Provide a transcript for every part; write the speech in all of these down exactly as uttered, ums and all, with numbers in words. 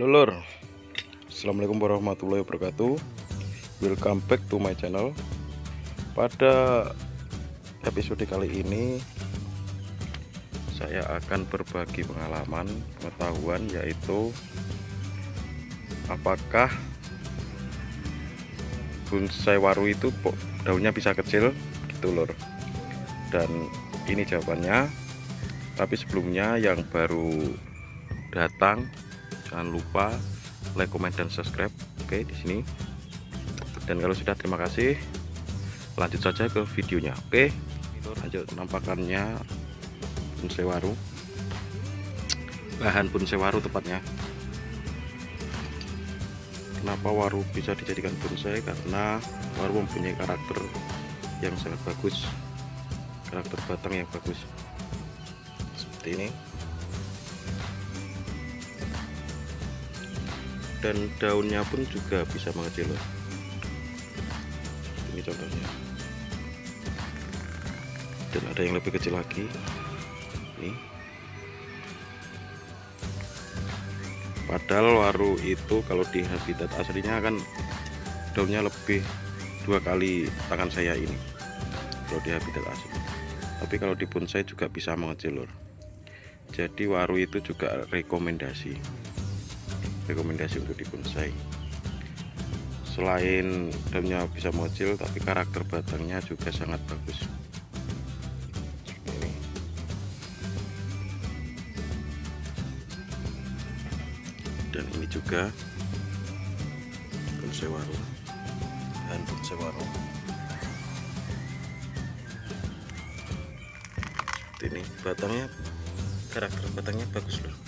Halo lur, assalamualaikum warahmatullahi wabarakatuh. Welcome back to my channel. Pada episode kali ini saya akan berbagi pengalaman pengetahuan, yaitu apakah bonsai waru itu daunnya bisa kecil gitu lur. Dan ini jawabannya. Tapi sebelumnya yang baru datang, jangan lupa like, comment, dan subscribe. Oke, di sini. Dan kalau sudah, terima kasih. Lanjut saja ke videonya. Oke, lanjut penampakannya bonsai waru. Lahan bonsai waru tepatnya. Kenapa waru bisa dijadikan bonsai? Karena waru mempunyai karakter yang sangat bagus, karakter batang yang bagus. Seperti ini. Dan daunnya pun juga bisa mengecil loh. Ini contohnya. Dan ada yang lebih kecil lagi. Ini. Padahal waru itu kalau di habitat aslinya kan daunnya lebih dua kali tangan saya ini. Kalau di habitat asli. Tapi kalau di bonsai juga bisa mengecil lor. Jadi waru itu juga rekomendasi. rekomendasi untuk di bonsai. Selain daunnya bisa mengecil, tapi karakter batangnya juga sangat bagus. Ini. Dan ini juga bonsai waru, dan bonsai waru seperti ini. Batangnya, karakter batangnya bagus loh.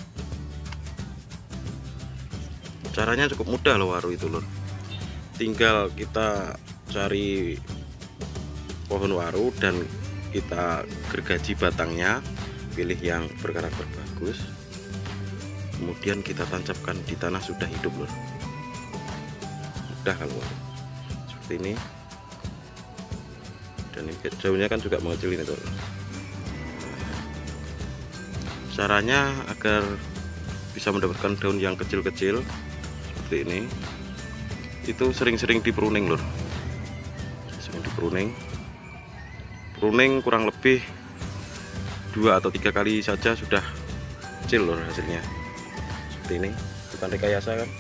Caranya cukup mudah loh waru itu lur. Tinggal kita cari pohon waru dan kita gergaji batangnya, pilih yang berkarakter bagus, kemudian kita tancapkan di tanah sudah hidup lur. Mudah kalau waru seperti ini. Dan ini daunnya kan juga mengecil ini tuh. Caranya agar bisa mendapatkan daun yang kecil-kecil seperti ini, itu sering-sering di pruning lur. Sering di pruning pruning kurang lebih dua atau tiga kali saja sudah kecil lur hasilnya. Seperti ini, bukan rekayasa kan,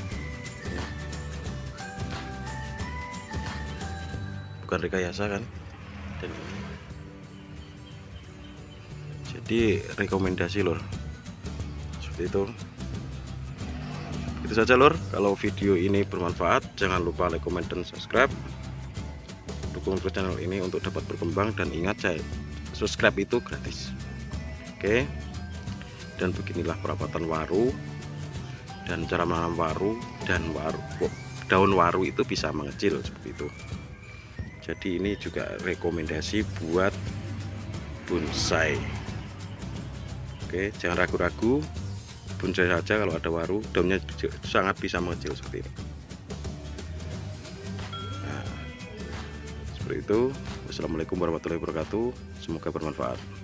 bukan rekayasa kan. Dan ini jadi rekomendasi lur, seperti itu. Itu saja lur. Kalau video ini bermanfaat, jangan lupa like, comment, dan subscribe. Dukung terus channel ini untuk dapat berkembang. Dan ingat, saya subscribe itu gratis. Oke. Dan beginilah perawatan waru dan cara menanam waru. Dan waru, daun waru itu bisa mengecil seperti itu. Jadi ini juga rekomendasi buat bonsai. Oke, jangan ragu-ragu. Bonsai saja kalau ada waru, daunnya sangat bisa mengecil seperti ini. Nah, seperti itu. Wassalamualaikum warahmatullahi wabarakatuh. Semoga bermanfaat.